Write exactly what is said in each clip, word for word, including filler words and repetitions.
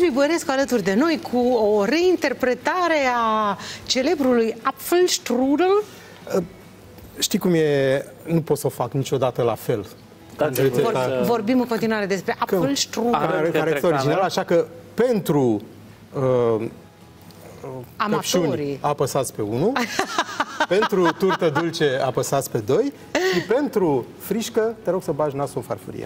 Tony Bănescu alături de noi cu o reinterpretare a celebrului Apfelstrudel. Știi cum e? Nu pot să o fac niciodată la fel. Vor, vorbim în continuare despre Apfelstrudel. Care, care este original, așa că pentru uh, amatorii apăsați pe unu, pentru turtă dulce apăsați pe doi și pentru frișcă te rog să bagi nasul în farfurie.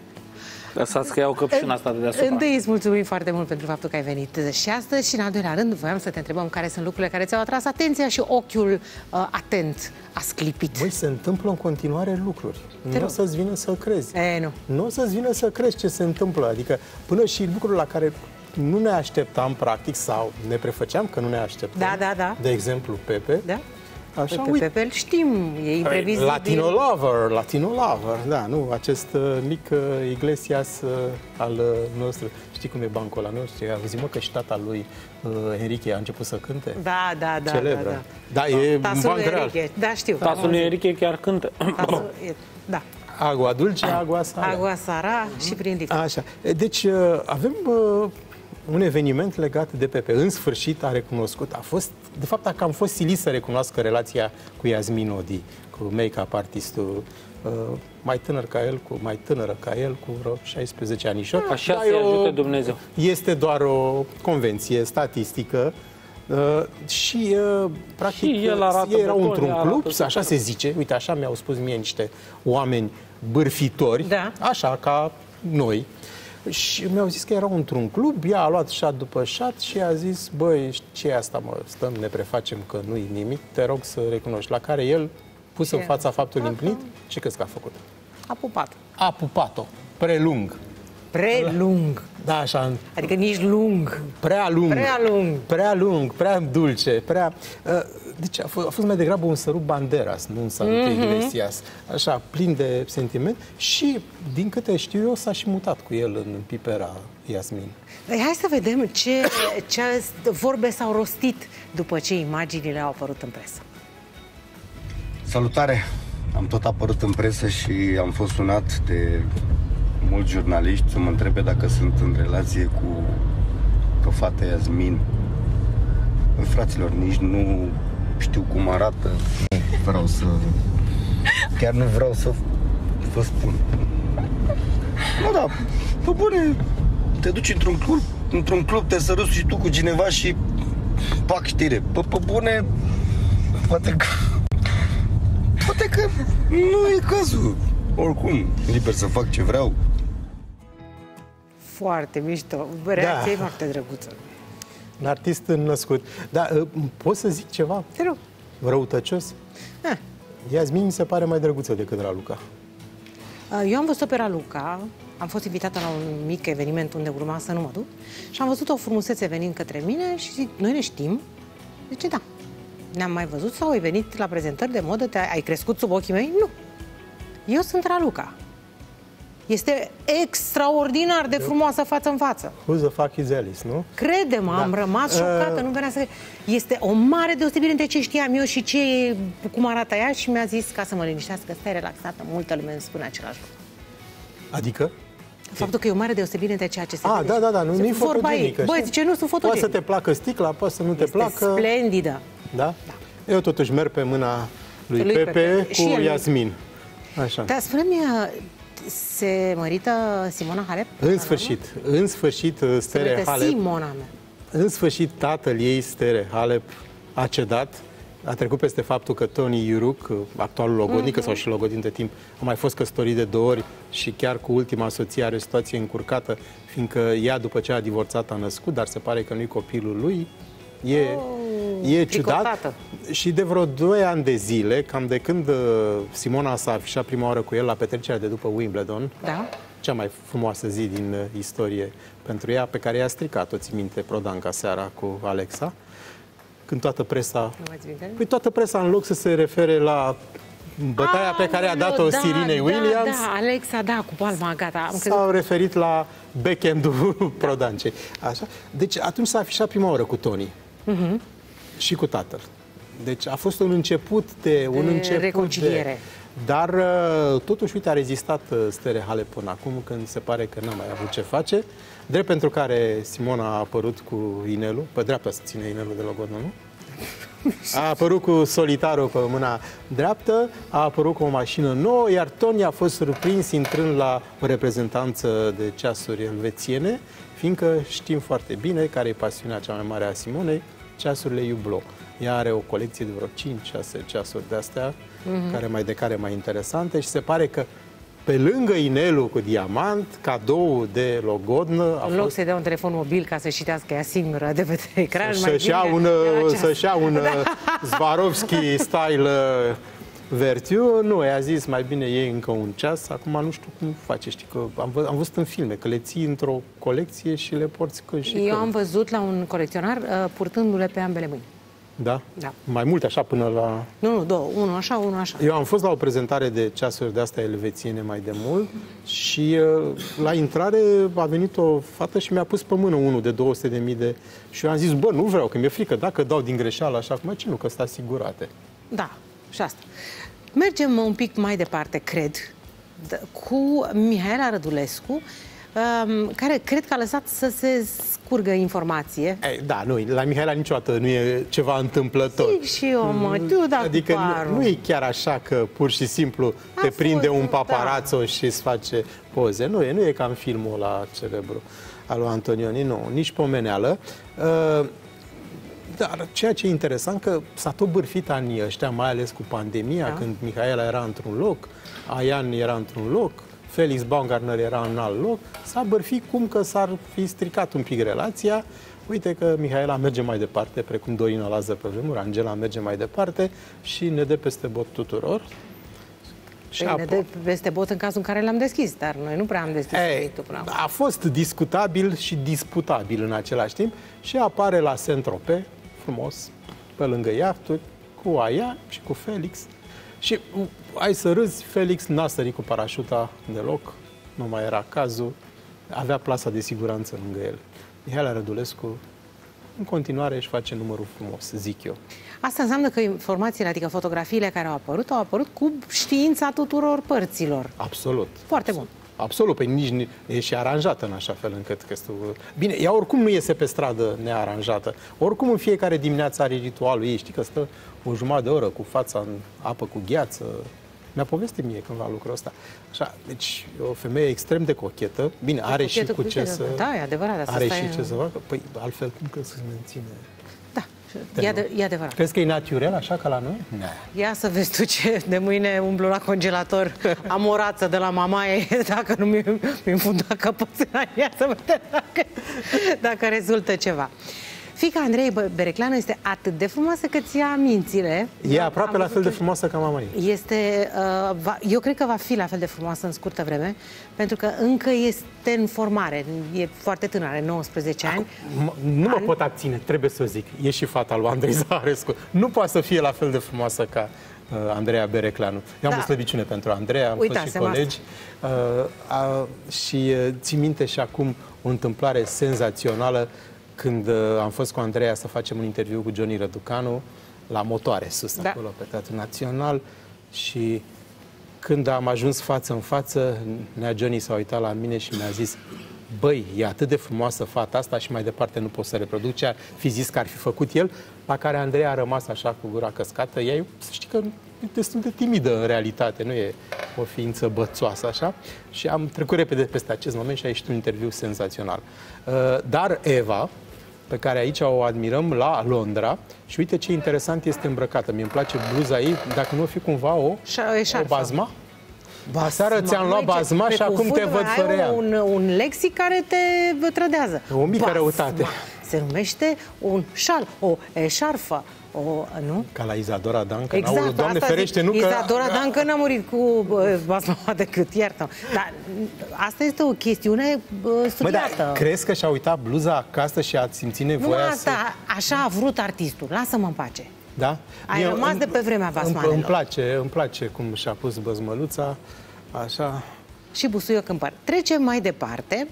Lăsați că iau căpșuna asta de deasupra. Întâi îți mulțumim foarte mult pentru faptul că ai venit și astăzi și în al doilea rând voiam să te întrebăm care sunt lucrurile care ți-au atras atenția și ochiul uh, atent a sclipit. Măi, se întâmplă în continuare lucruri. Te nu o să-ți vină să crezi. E, nu. Nu o să-ți vină să crezi ce se întâmplă. Adică până și lucruri la care nu ne așteptam practic sau ne prefăceam că nu ne așteptam. Da, da, da. De exemplu, Pepe. Da. Așa, pe Pepe îl știm, e imprevizibil. Latino lover, Latino lover, da, nu, acest uh, mic uh, Iglesias uh, al uh, nostru. Știi cum e bancul ăla nostru? Am zis, mă, că și tata lui uh, Enrique a început să cânte. Da, da, da. Celebră. Da, da. da e Tasul un banc real. Da, știu. Tasul lui Enrique chiar cântă. Tasul, e, da. Agua dulce, agua sara. Agua sara și prin lift. Așa. Deci uh, avem uh, un eveniment legat de Pepe. În sfârșit a recunoscut. A fost, de fapt, că am fost silit să recunoască relația cu Yasmin Odi, cu make-up artistul, uh, mai tânăr ca el, cu mai tânără ca el, cu vreo șaisprezece anișori. Așa să-i ajute Dumnezeu. Este doar o convenție statistică. Uh, și, uh, practic, și el arată ei erau într-un club, arată așa se zice, uite, așa mi-au spus mie niște oameni bârfitori, da. așa ca noi, și mi-au zis că erau într-un club, ea a luat șat după șat și a zis, băi, ce e asta, mă, stăm, ne prefacem că nu-i nimic, te rog să recunoști. La care el, pus ce? În fața faptului împlinit, ce crezi că a făcut? A pupat. A pupat-o, prelung. Prelung. Da, așa. Adică nici lung. Prea lung. Prea lung. Prea lung, prea dulce, prea... Deci a fost, a fost mai degrabă un sărut Banderas, nu un sărut mm-hmm. Iglesias. Așa, plin de sentiment și, din câte știu eu, s-a și mutat cu el în Pipera Yasmin. Hai să vedem ce, ce vorbe s-au rostit după ce imaginile au apărut în presă. Salutare! Am tot apărut în presă și am fost sunat de mulți jurnaliști să mă întrebe dacă sunt în relație cu, cu fata Yasmin. Fraților, nici nu știu cum arată, nu vreau să... Chiar nu vreau să vă spun. Nu, da, pe bune, te duci într-un club, într-un club, te săruți și tu cu cineva și pac știre. Pe, pe bune, poate că... Poate că nu e cazul. Oricum, liber să fac ce vreau. Foarte mișto. Reacția e da. foarte drăguță. Un artist născut. Dar pot să zic ceva? Te rog. Răutăcios? Eh. Yasmin mi se pare mai drăguță decât Raluca. Eu am văzut pe Raluca, am fost invitată la un mic eveniment unde urma să nu mă duc și am văzut o frumusețe venind către mine și zic, noi ne știm? Zice, da. Ne-am mai văzut sau ai venit la prezentări de modă? Te ai crescut sub ochii mei? Nu. Eu sunt Raluca. Este extraordinar de frumoasă față în față. Who the fuck is Alice, nu? Crede-mă, da. Am rămas șocată, uh... nu venea să... Este o mare deosebire între ce știam eu și ce, cum arată ea și mi-a zis, ca să mă liniștească, stai relaxată, multă lume îmi spune același lucru. Adică? Faptul că e o mare deosebire între ceea ce se Ah, da, da, da, nu e fotogenică. Băi, zice, nu sunt fotogenică. Poate să te placă sticla, poate să nu te este placă... splendidă. Da? Da? Eu totuși merg pe mâna lui, lui Pepe, Pepe cu el... Yasmin. Așa. Dar spune-mi, se mărită Simona Halep? În sfârșit, în sfârșit Stere Halep. Simona mea. În sfârșit tatăl ei, Stere Halep, a cedat. A trecut peste faptul că Tony Iuruc, actualul logodnic, mm-hmm. sau și logodin de timp, a mai fost căsătorit de două ori și chiar cu ultima soție are o situație încurcată, fiindcă ea, după ce a divorțat, a născut, dar se pare că nu-i copilul lui. E, oh, e ciudat. Și de vreo doi ani de zile, cam de când Simona s-a afișat prima oară cu el la petrecerea de după Wimbledon, da? Cea mai frumoasă zi din istorie pentru ea, pe care i-a stricat-o, ții minte, Prodanca seara cu Alexa, când toată presa... Păi toată presa, în loc să se refere la bătaia a, pe care a dat-o da, Sirinei da, Williams... Da, Alexa, da, cu palma, gata. S-au referit la backend-ul da. Prodancei. Așa? Deci atunci s-a afișat prima oară cu Tony. Uh-huh. Și cu tatăl. Deci a fost un început de... Un de început reconciliere. De, Dar totuși, uite, a rezistat Stere Halep până acum, când se pare că n-a mai avut ce face. Drept pentru care Simona a apărut cu inelul, pe dreapta să ține inelul de Logodnă, nu? A apărut cu solitarul pe mâna dreaptă, a apărut cu o mașină nouă, iar Tony a fost surprins intrând la o reprezentanță de ceasuri elvețiene, fiindcă știm foarte bine care e pasiunea cea mai mare a Simonei, ceasurile Hublot. Ea are o colecție de vreo cinci șase ceasuri de-astea, mm-hmm. care mai de care mai interesante și se pare că pe lângă inelul cu diamant, cadou de Logodnă a În loc fost... să-i dea un telefon mobil ca să-și citească ea singură de pe ecran, Să-și ia un, să-și ia un Swarovski style Vertu, nu, i-a zis mai bine iei încă un ceas, acum nu știu cum face, știi că am, vă, am văzut în filme, că le ții într-o colecție și le porți când și Eu când. am văzut la un colecționar uh, purtându-le pe ambele mâini. Da? Da. Mai multe așa până la... Nu, nu, două, unul așa, unul așa. Eu am fost la o prezentare de ceasuri de-astea elvețiene mai de mult și uh, la intrare a venit o fată și mi-a pus pe mână unul de două sute de mii de... Și eu am zis, bă, nu vreau, că mi-e frică, dacă dau din greșeală așa, cum ce nu, că sunt asigurate. Da, și asta. Mergem un pic mai departe, cred, cu Mihaela Rădulescu, care cred că a lăsat să se scurgă informație. Ei, da, nu, la Mihaela niciodată nu e ceva întâmplător. Zic și eu, mă, tu da, adică nu, nu e chiar așa că pur și simplu a te prinde un paparazzo da. și îți face poze. Nu e, nu e ca în filmul ăla celebru al lui Antonioni, nu, nici pomeneală. Uh, Dar ceea ce e interesant că s-a tot bârfit anii ăștia, mai ales cu pandemia, da. când Mihaela era într-un loc, Aian era într-un loc, Felix Baumgartner era în alt loc, s-a bârfit cum că s-ar fi stricat un pic relația. Uite că Mihaela merge mai departe, precum Dorina Lazar pe vremuri, Angela merge mai departe și ne dă peste bot tuturor. Și ne dă peste bot în cazul în care l-am deschis, dar noi nu prea am deschis subiectul până acum. A fost discutabil și disputabil în același timp și apare la Saint-Tropez, frumos, pe lângă iahturi, cu Aian și cu Felix. Și ai să râzi, Felix n-a sărit cu parașuta deloc, nu mai era cazul, avea plasa de siguranță lângă el. Mihaela Rădulescu în continuare își face numărul frumos, zic eu. Asta înseamnă că informațiile, adică fotografiile care au apărut, au apărut cu știința tuturor părților. Absolut. Foarte bun. Absolut, pe nici e și aranjată în așa fel încât că este... Bine, ea oricum nu iese pe stradă nearanjată. Oricum în fiecare dimineață are ritualul ei. Știi că stă o jumătate de oră cu fața în apă cu gheață. Mi-a povestit mie cândva lucrul ăsta. Așa, deci e o femeie extrem de cochetă. Bine, de are și cu ce să... Da, e adevărat. Asta are și e... ce să facă. Păi, altfel, cum că se menține... Da, e, ad e adevărat. Crezi că e naturel, așa ca la noi? Ne. Ia să vezi tu ce de mâine umblu la congelator. Am o rață de la mamaie, dacă nu mi-mi infunda căpățâna în ea, să vedem dacă, dacă rezultă ceva. Fiica Andrei Berecleanu este atât de frumoasă că ți ia mințile. E aproape la fel de frumoasă ca mama ei. Este, uh, va, eu cred că va fi la fel de frumoasă în scurtă vreme, pentru că încă este în formare. E foarte tânără, are nouăsprezece ani. Acum, nu mă An... pot abține, trebuie să o zic. E și fata lui Andrei Zaharescu. Nu poate să fie la fel de frumoasă ca uh, Andreea Berecleanu. Eu am da. o slăbiciune pentru Andreea, am Uita, fost și colegi. Uh, uh, și uh, ții minte și acum o întâmplare senzațională când uh, am fost cu Andreea să facem un interviu cu Johnny Răducanu la Motoare, sus, da. acolo, pe Teatrul Național, și când am ajuns față în față, nea Johnny s-a uitat la mine și mi-a zis: băi, e atât de frumoasă fata asta și mai departe nu pot să reproduc ce ar fi zis că ar fi făcut el, la care Andreea a rămas așa cu gura căscată. Ea, să știi că e destul de timidă în realitate, nu e o ființă bățoasă așa, și am trecut repede peste acest moment și a ieșit un interviu senzațional. Dar Eva, pe care aici o admirăm la Londra, și uite ce interesant este îmbrăcată. Mie îmi place bluza ei, dacă nu o fi cumva o, o bazma. Aseară ți-am luat bazma și acum te văd fără ea. Un, un lexic care te trădează. O mică basma. Răutate. Se numește un șal, o eșarfă. O, nu? Ca la Izadora Dancă. Exact, Doamne asta ferește, zic, nu că... Izadora Dancă n-a murit cu basma decât, iartă. Dar asta este o chestiune studiată. Mă, dar crezi că și-a uitat bluza acasă și a simțit nevoia nu asta, să... așa a vrut artistul. Lasă-mă în pace. Da? Ai Eu, rămas îmi, de pe vremea basmanelor. Îmi place, îmi place cum și-a pus băzmăluța, așa... Și busuioc în păr. Trecem mai departe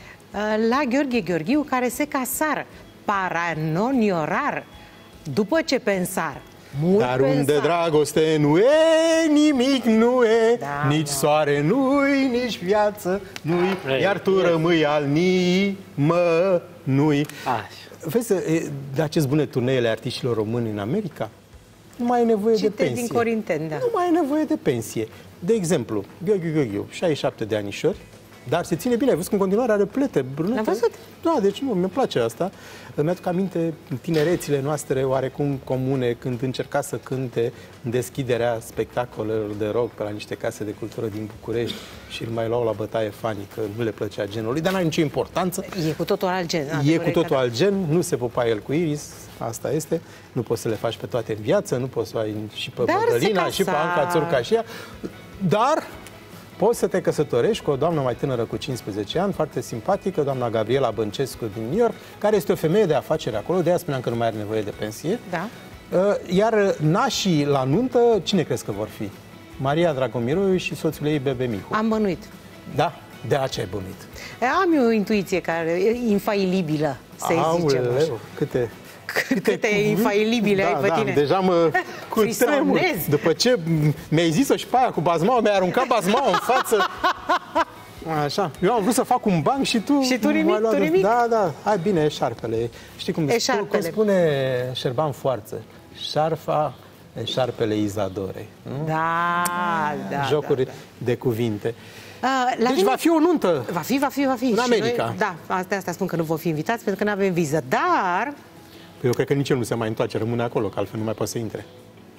la Gheorghe Gheorghiu, care se casară paranoniorar după ce pensar. Mult Dar unde pensat. dragoste nu e, nimic nu e, Da, nici da. soare nu-i, nici viață nu-i, Ei, iar tu rămâi al nimănui. Așa. Vezi, e, de ce bune turneele artiștilor români în America? Nu mai e nevoie de Citesc pensie. din Corinteni, da. Nu mai e nevoie de pensie. De exemplu, Gheorghe Gheorghiu, șaizeci și șapte de anișori, dar se ține bine. Ai văzut că în continuare are plete brunete. L-am văzut. Da, deci nu, mi-e place asta. Îmi aduc aminte tinerețile noastre oarecum comune când încerca să cânte în deschiderea spectacolelor de rock pe la niște case de cultură din București și îl mai luau la bătaie fanii, că nu le plăcea genul lui, dar n-are nicio importanță. E cu totul alt gen. E cu totul alt gen, nu se pupa el cu Iris, asta este. Nu poți să le faci pe toate în viață, nu poți să ai și pe Dar Bădălina, se și pe casa. Anca Țurca și ea. Dar poți să te căsătorești cu o doamnă mai tânără cu cincisprezece ani, foarte simpatică, doamna Gabriela Băncescu din New York, care este o femeie de afaceri acolo, de aia spuneam că nu mai are nevoie de pensie. Da. Iar nașii la nuntă, cine crezi că vor fi? Maria Dragomiroiu și soțul ei Bebe Mihu. Am bănuit. Da? De aceea ai bănuit. Am eu o intuiție care e infailibilă, să-i zicem așa. Aoleu, câte... Câte, câte infailibile da, ai pe da, tine. deja mă cutremur. Frisonez. După ce mi-ai zis-o și pe aia cu bazmaua, mi-ai aruncat bazmaua în față. Așa. Eu am vrut să fac un banc și tu... Și tu nimic, m-ai luat tu de- nimic? Da, da. Hai bine, eșarpele. Știi cum, Eșarpele. cum spune Șerban Foarță? Șarfa, eșarpele Izadorei. Nu? Da, da. Jocuri da, da. de cuvinte. Uh, la Deci mine- va fi o nuntă. Va fi, va fi, va fi. În Și America. Noi, da, asta, asta spun că nu vom fi invitați pentru că nu avem viză. Dar, Eu cred că nici el nu se mai întoarce, rămâne acolo, că altfel nu mai poate să intre.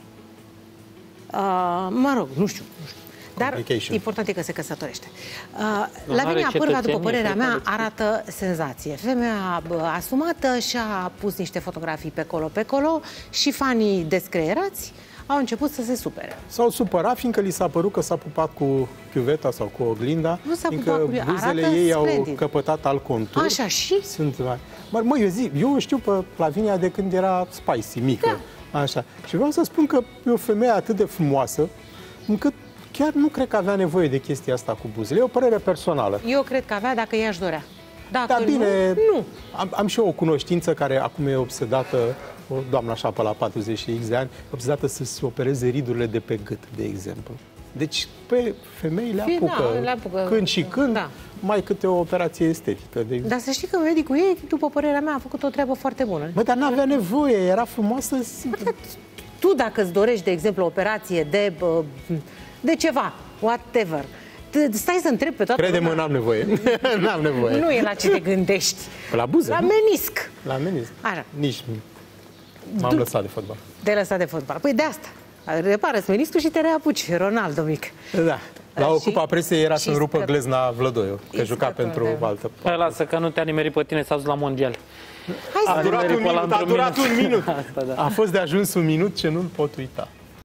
uh, mă rog, nu știu. Nu știu. Dar Complication. important e că se căsătorește. Uh, Nu la are mine apărga, după cetățenie, părerea cred că mea, are- arată senzație. Femeia bă, asumată și-a pus niște fotografii pe colo, pe colo și fanii descreierați au început să se supere. S-au supărat fiindcă li s-a părut că s-a pupat cu chiuveta sau cu oglinda, Nu s-a fiindcă pupat cu ea, buzele arată ei splendid. au căpătat alt contur. Așa, și? Sunt mari. Mă, mă, eu, zic, eu o știu pe Flavinia de când era spicy, mică. Da. Așa. Și vreau să spun că e o femeie atât de frumoasă, încât chiar nu cred că avea nevoie de chestia asta cu buzele. E o părere personală. Eu cred că avea dacă ea își dorea. Dacă Dar bine, nu, nu. Am, am și eu o cunoștință care acum e obsedată, o doamnă așa pe la patruzeci și de ani, obsedată să se opereze ridurile de pe gât, de exemplu. Deci pe femei le Fie, apucă, da, le apucă. când și când, Da. mai câte o operație estetică. De exemplu. Dar să știi că medicul ei, după părerea mea, a făcut o treabă foarte bună. Bă, dar n-avea nevoie, era frumoasă. Tu, dacă îți dorești, de exemplu, o operație de, bă, de ceva, whatever, te- stai să întrebi pe toată Crede-mă, lumea. n-am nevoie. N-am nevoie. Nu e la ce te gândești. La buze, La nu? menisc. La menisc. Așa. Nici m-am Du- lăsat de fotbal. Te-ai lăsat de fotbal. Păi de asta. Repară-ți meniscul și te reapuci, Ronaldo mic. Da. La Și- Ocupa Presei era și să-mi rupă scăp- glezna Vlădoiu, că Și juca scăpăm pentru de- altă. Hai, lasă, că nu te-a nimerit pe tine să aduci la mondial. Hai să A durat un nimerit pe ăla minut, a într-un durat minut. un minut. Asta, da. A fost de ajuns un minut ce nu-l pot uita.